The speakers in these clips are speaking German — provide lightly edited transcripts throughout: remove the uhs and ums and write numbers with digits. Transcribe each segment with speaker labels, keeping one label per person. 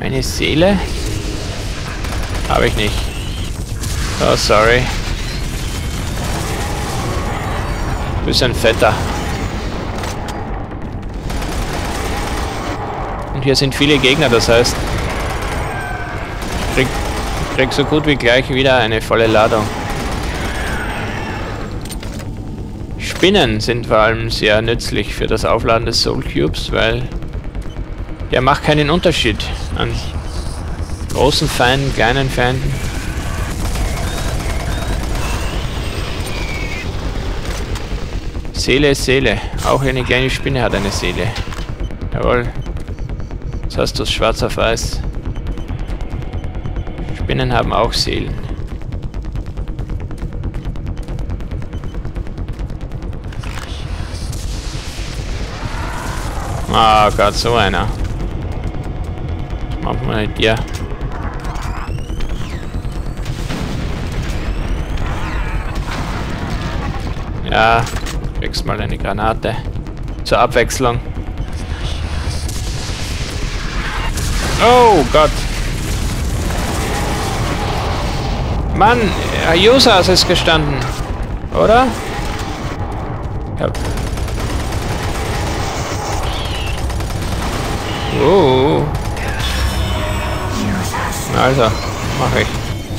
Speaker 1: Eine Seele? Habe ich nicht. Oh, sorry. Du bist ein Fetter. Und hier sind viele Gegner, das heißt, ich krieg so gut wie gleich wieder eine volle Ladung. Spinnen sind vor allem sehr nützlich für das Aufladen des Soul Cubes, weil der macht keinen Unterschied an großen Feinden, kleinen Feinden. Seele ist Seele. Auch eine kleine Spinne hat eine Seele. Jawohl. Jetzt hast du es schwarz auf weiß. Spinnen haben auch Seelen. Oh Gott, so einer. Was machen wir mit dir? Ja, kriegst mal eine Granate. Zur Abwechslung. Oh Gott. Mann, Yusas ist gestanden. Oder? Ja. Oh. Also, mach ich.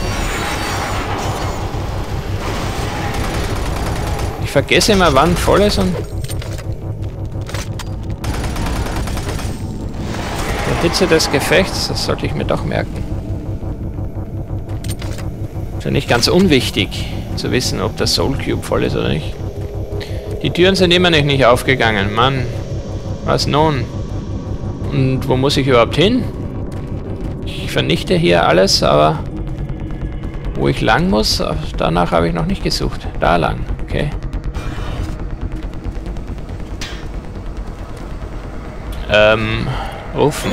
Speaker 1: Ich vergesse immer, wann voll ist und der Hitze des Gefechts, das sollte ich mir doch merken. Schon nicht ganz unwichtig zu wissen, ob das Soul Cube voll ist oder nicht. Die Türen sind immer noch nicht aufgegangen. Mann, was nun? Und wo muss ich überhaupt hin? Ich vernichte hier alles, aber wo ich lang muss, danach habe ich noch nicht gesucht. Da lang, okay. Rufen.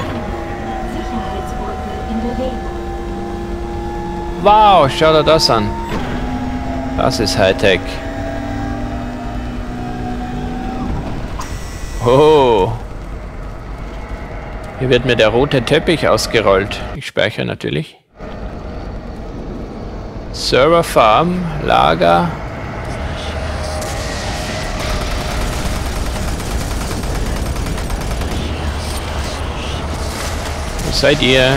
Speaker 1: Wow, schau dir das an. Das ist Hightech. Oh. Hier wird mir der rote Teppich ausgerollt. Ich speichere natürlich. Server Farm, Lager. Wo seid ihr?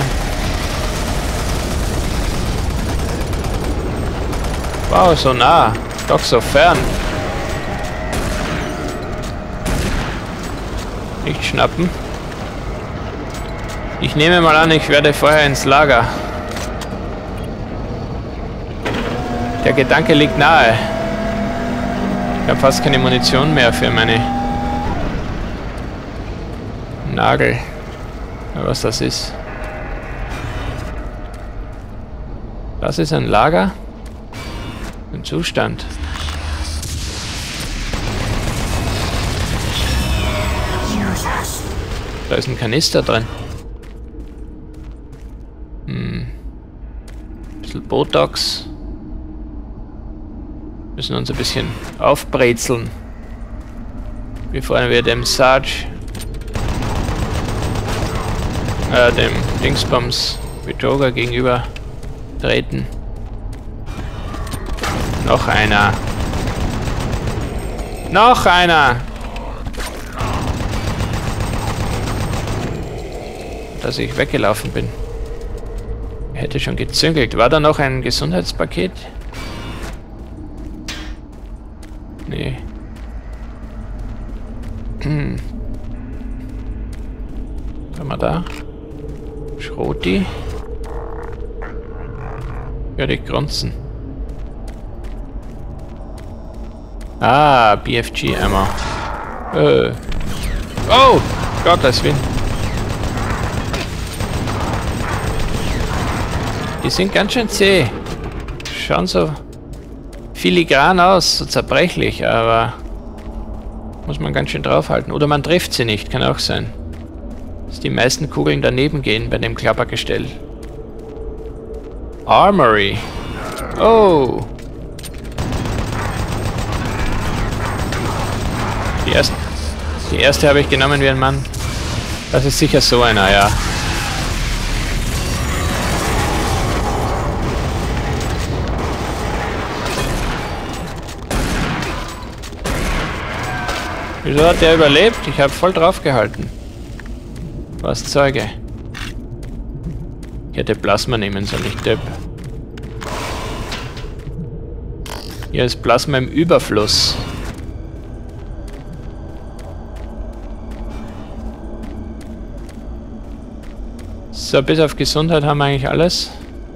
Speaker 1: Wow, so nah. Doch so fern. Nicht schnappen. Ich nehme mal an, ich werde vorher ins Lager. Der Gedanke liegt nahe. Ich habe fast keine Munition mehr für meine Nagel. Was das ist. Das ist ein Lager. Ein Zustand. Da ist ein Kanister drin. Bisschen Botox. Müssen uns ein bisschen aufbrezeln, bevor wir dem Sarge, dem Dingsbums Betroger gegenüber treten. Noch einer. Noch einer! Dass ich weggelaufen bin. Hätte schon gezüngelt. War da noch ein Gesundheitspaket? Nee. Was haben wir da? Schroti. Hör dich grunzen. Ah, BFG Ammo. Oh! Gottes Willen. Die sind ganz schön zäh. Schauen so filigran aus, so zerbrechlich, aber muss man ganz schön draufhalten. Oder man trifft sie nicht, kann auch sein. Dass die meisten Kugeln daneben gehen bei dem Klappergestell. Armory. Oh. Die erste habe ich genommen wie ein Mann. Das ist sicher so einer, ja. Wieso hat der überlebt? Ich habe voll drauf gehalten. Was Zeuge. Ich hätte Plasma nehmen sollen, ich Depp. Hier ist Plasma im Überfluss. So, bis auf Gesundheit haben wir eigentlich alles.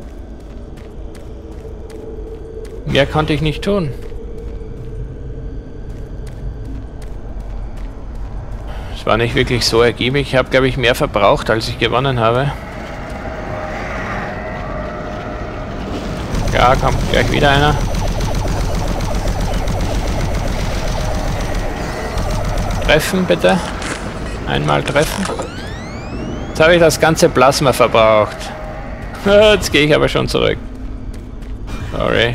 Speaker 1: Mehr konnte ich nicht tun. Es war nicht wirklich so ergiebig. Ich habe, glaube ich, mehr verbraucht, als ich gewonnen habe. Ja, kommt gleich wieder einer. Treffen, bitte. Einmal treffen. Jetzt habe ich das ganze Plasma verbraucht. Jetzt gehe ich aber schon zurück. Sorry.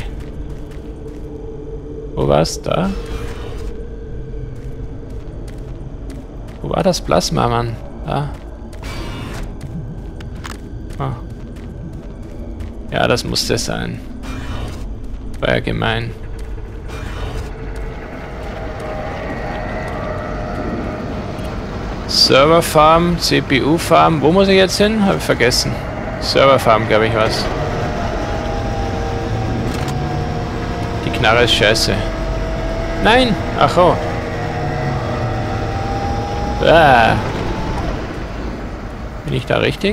Speaker 1: Wo war's? Da? Wo war das Plasma, Mann? Da. Oh. Ja, das musste es sein. War ja gemein. Serverfarm, CPU-Farm. Wo muss ich jetzt hin? Habe ich vergessen. Serverfarm, glaube ich, was. Die Knarre ist scheiße. Nein! Ach oh. Ah. Bin ich da richtig?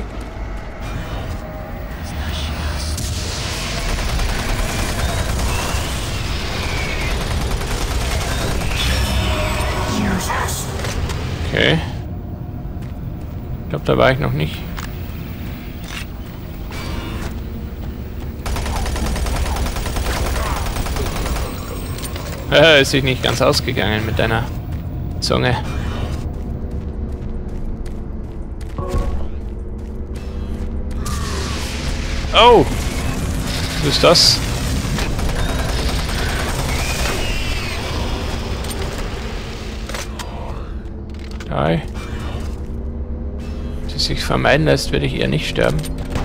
Speaker 1: Okay. Ich glaube, da war ich noch nicht. Ist sich nicht ganz ausgegangen mit deiner Zunge. Oh! Was ist das? Hi. Wenn es sich vermeiden lässt, werde ich eher nicht sterben.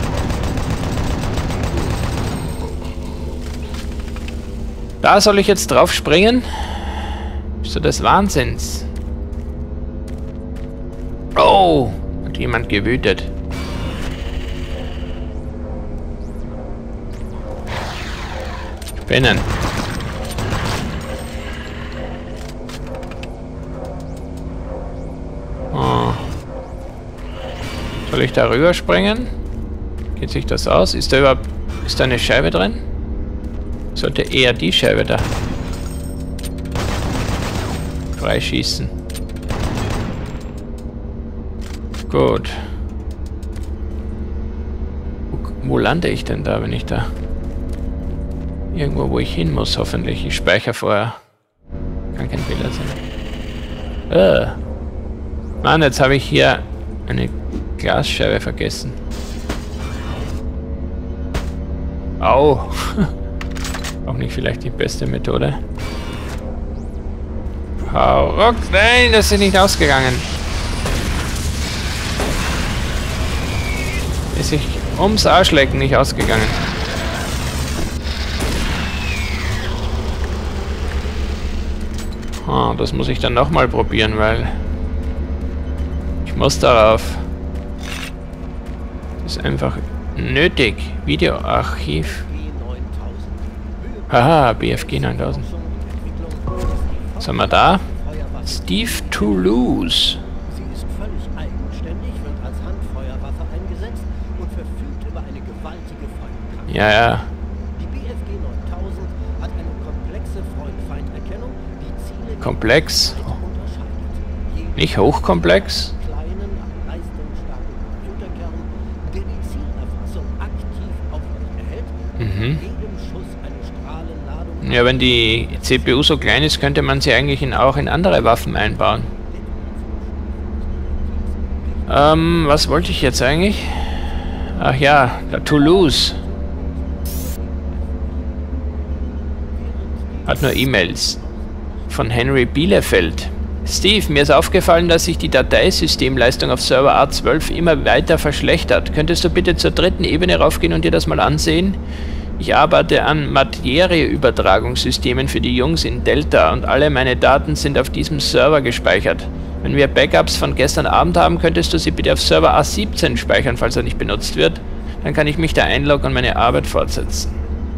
Speaker 1: Da soll ich jetzt drauf springen? Bist du des Wahnsinns? Oh! Hat jemand gewütet. Spinnen. Oh. Soll ich da rüber springen? Geht sich das aus? Ist da überhaupt... Ist da eine Scheibe drin? Sollte eher die Scheibe da freischießen. Gut. Wo lande ich denn da, wenn ich da... Irgendwo, wo ich hin muss, hoffentlich. Ich speichere vorher. Kann kein Fehler sein. Mann, jetzt habe ich hier eine Glasscheibe vergessen. Au. Auch nicht vielleicht die beste Methode. Hau ruck. Nein, das ist nicht ausgegangen. Ist sich ums Arschlecken nicht ausgegangen. Oh, das muss ich dann nochmal probieren, weil ich muss darauf. Das ist einfach nötig. Videoarchiv. Haha, BFG 9000. Was haben wir da? Steve Toulouse.
Speaker 2: Sie ist völlig eigenständig, wird als Handfeuerwaffe eingesetzt und verfügt über eine gewaltige Feuerkraft.
Speaker 1: Ja, ja.
Speaker 2: Die BFG 9000 hat eine komplexe Freund-Feind-Erkennung, die Ziele
Speaker 1: Komplex.
Speaker 2: unterscheidet.
Speaker 1: Nicht hochkomplex.
Speaker 2: Kleinen, leistungsstarken Computerkern, der die Zielerfassung aktiv aufrechterhält, jedem Schuss eine Strahlenladung.
Speaker 1: Ja, wenn die CPU so klein ist, könnte man sie eigentlich auch in andere Waffen einbauen. Was wollte ich jetzt eigentlich? Ach ja, der Toulouse. Hat nur E-Mails. Von Henry Bielefeld. Steve, mir ist aufgefallen, dass sich die Dateisystemleistung auf Server A12 immer weiter verschlechtert. Könntest du bitte zur 3. Ebene raufgehen und dir das mal ansehen? Ich arbeite an Materieübertragungssystemen für die Jungs in Delta und alle meine Daten sind auf diesem Server gespeichert. Wenn wir Backups von gestern Abend haben, könntest du sie bitte auf Server A17 speichern, falls er nicht benutzt wird. Dann kann ich mich da einloggen und meine Arbeit fortsetzen.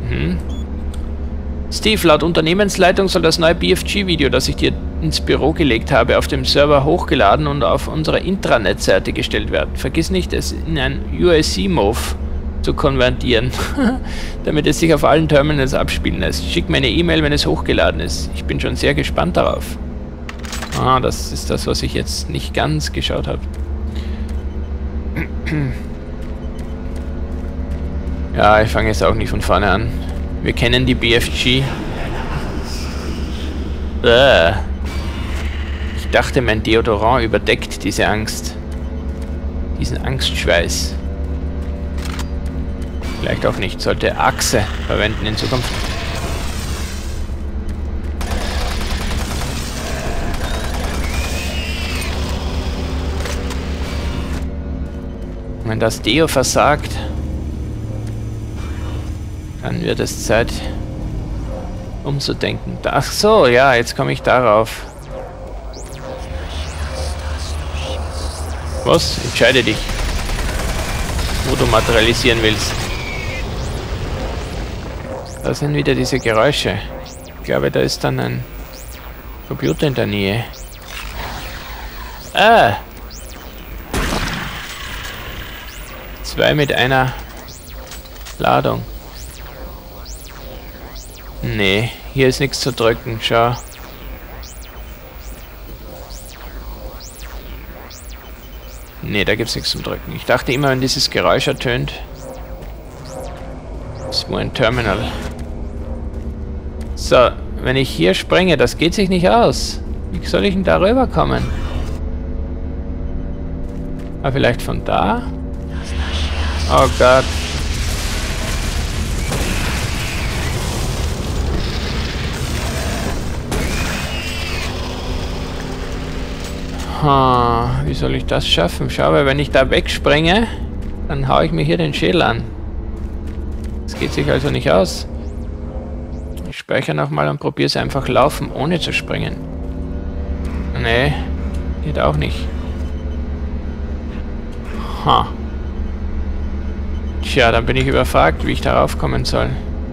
Speaker 1: Steve, laut Unternehmensleitung soll das neue BFG-Video, das ich dir ins Büro gelegt habe, auf dem Server hochgeladen und auf unsere Intranet-Seite gestellt werden. Vergiss nicht, es in ein UAC-MOV zu konvertieren, damit es sich auf allen Terminals abspielen lässt. Schick mir eine E-Mail, wenn es hochgeladen ist. Ich bin schon sehr gespannt darauf. Ah, das ist das, was ich jetzt nicht ganz geschaut habe. Ja, ich fange jetzt auch nicht von vorne an. Wir kennen die BFG. Ich dachte, mein Deodorant überdeckt diese Angst. Diesen Angstschweiß. Vielleicht auch nicht. Sollte Achse verwenden in Zukunft. Wenn das Deo versagt, dann wird es Zeit, umzudenken. Ach so, ja, jetzt komme ich darauf. Was? Entscheide dich, wo du materialisieren willst. Da sind wieder diese Geräusche. Ich glaube, da ist dann ein Computer in der Nähe. Ah! 2 mit einer Ladung. Nee, hier ist nichts zu drücken, schau. Nee, da gibt's nichts zum Drücken. Ich dachte immer, wenn dieses Geräusch ertönt, ist wohl ein Terminal. So, wenn ich hier springe, das geht sich nicht aus. Wie soll ich denn da rüberkommen? Ah, vielleicht von da? Oh Gott. Wie soll ich das schaffen? Schau, weil wenn ich da wegspringe, dann haue ich mir hier den Schädel an. Das geht sich also nicht aus. Ich speichere nochmal und probiere es einfach laufen, ohne zu springen. Nee, geht auch nicht. Tja, dann bin ich überfragt, wie ich darauf kommen soll.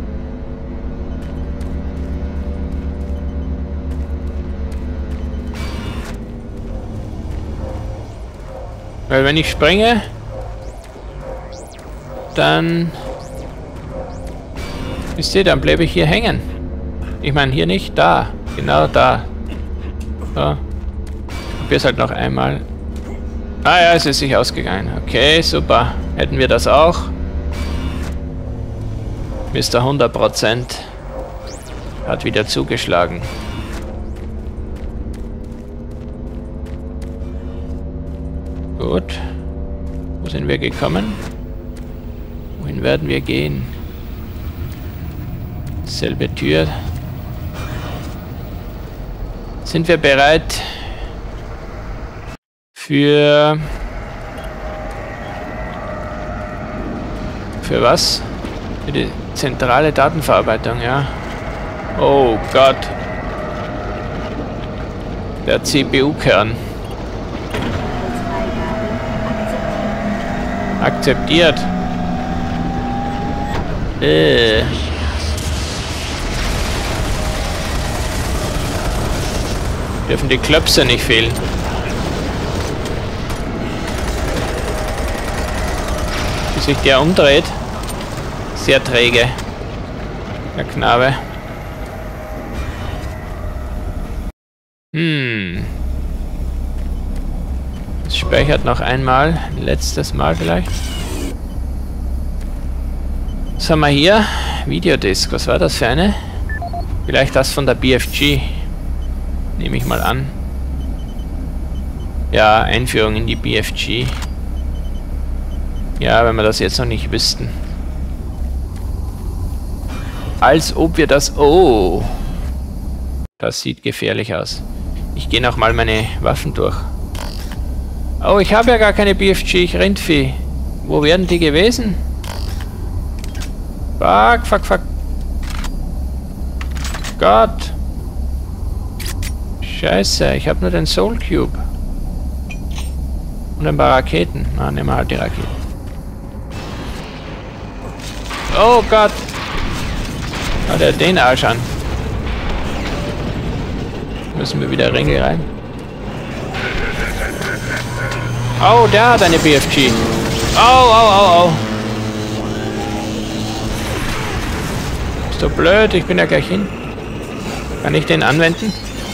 Speaker 1: Weil wenn ich springe, dann... Wisst ihr, dann bleibe ich hier hängen. Ich meine, hier nicht, da. Genau da. So. Ich probiere es halt noch einmal. Ah ja, es ist sich ausgegangen. Okay, super. Hätten wir das auch. Mr. 100% hat wieder zugeschlagen. Gut. Wo sind wir gekommen? Wohin werden wir gehen? Selbe Tür. Sind wir bereit für was? Für die zentrale Datenverarbeitung, ja. Oh Gott. Der CPU-Kern. Akzeptiert. Dürfen die Klöpse nicht fehlen. Bis sich der umdreht. Sehr träge. Der Knabe. Es speichert noch einmal. Ein letztes Mal vielleicht. Was haben wir hier? Videodisk. Was war das für eine? Vielleicht das von der BFG. Nehme ich mal an. Ja, Einführung in die BFG. Ja, wenn wir das jetzt noch nicht wüssten. Als ob wir das... Oh! Das sieht gefährlich aus. Ich gehe noch mal meine Waffen durch. Oh, ich habe ja gar keine BFG, ich Rindvieh. Wo wären die gewesen? Fuck, fuck, fuck. Gott. Scheiße, ich habe nur den Soul Cube. Und ein paar Raketen. Na, nehmen wir halt die Raketen. Oh Gott. Hat er den Arsch an. Müssen wir wieder Ringe rein. Oh, der hat eine BFG. Au, au, au, au. Ist doch blöd, ich bin ja gleich hin. Kann ich den anwenden?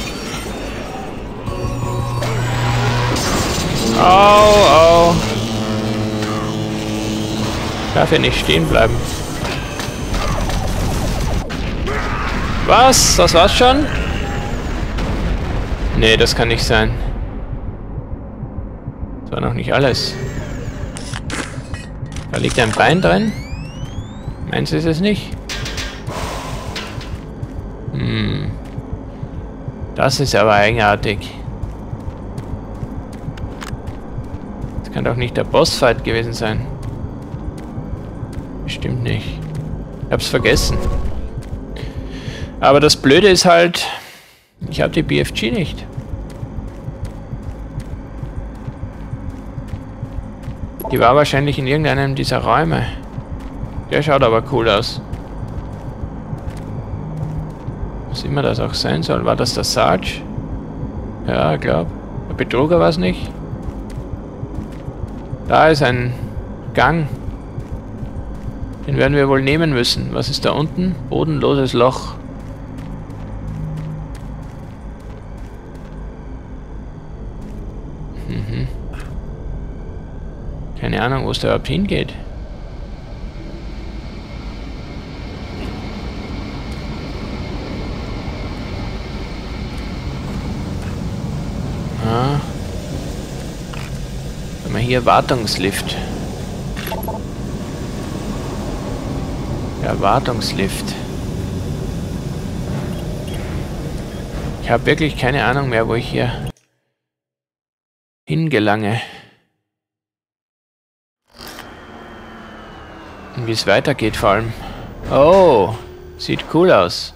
Speaker 1: Au, au. Darf ja nicht stehen bleiben. Was? Das war's schon? Nee, das kann nicht sein. Das war noch nicht alles. Da liegt ein Bein drin. Meins ist es nicht. Das ist aber eigenartig. Das kann doch nicht der Bossfight gewesen sein. Bestimmt nicht. Ich hab's vergessen. Aber das Blöde ist halt, ich habe die BFG nicht. Die war wahrscheinlich in irgendeinem dieser Räume. Der schaut aber cool aus. Was immer das auch sein soll. War das der Sarge? Ja, ich glaube. Der Betrüger war es nicht. Da ist ein Gang. Den werden wir wohl nehmen müssen. Was ist da unten? Bodenloses Loch. Keine Ahnung, wo es da überhaupt hingeht. Ah. Haben wir hier Wartungslift. Ja, Wartungslift. Ich habe wirklich keine Ahnung mehr, wo ich hier hingelange. Und wie es weitergeht vor allem. Oh, sieht cool aus.